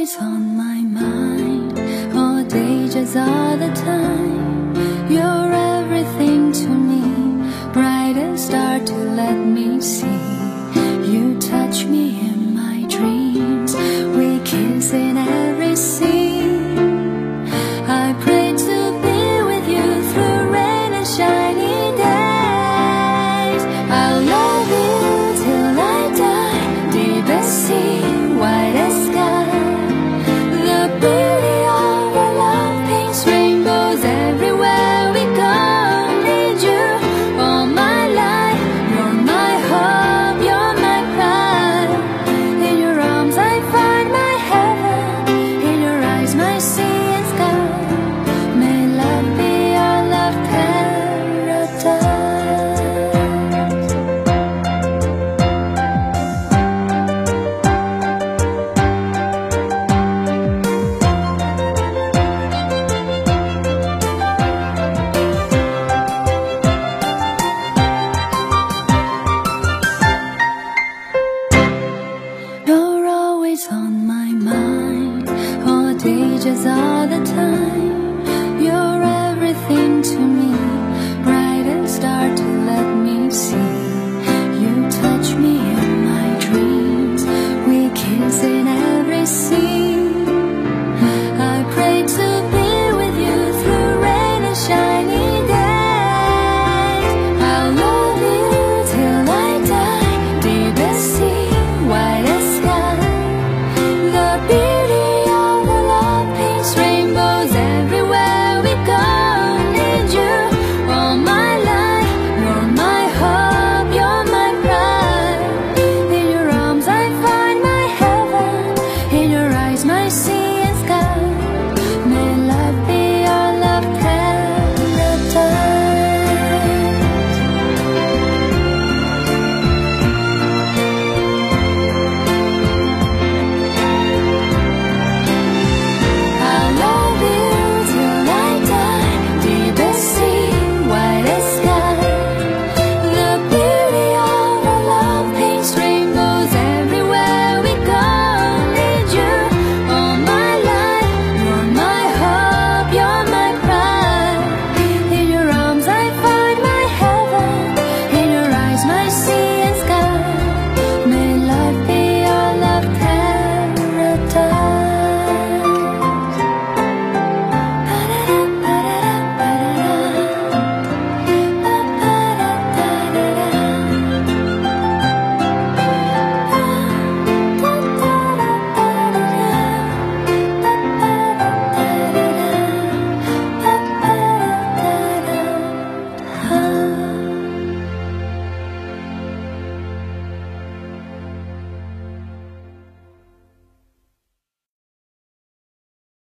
always on my mind, all day just all the time. You're everything to me, brightest star to let me see. You touch me in my dreams, we kiss in every scene. I pray to be with you through rain and shiny days. I'll love you till I die, deepest sea, whitest sky. The beauty of our love paints rainbows everywhere we go. Need you all my life, you're my hope, you're my pride. In your arms I find my heaven, in your eyes my sea and sky. May love be our love paradise. You're always on my mind, all day just all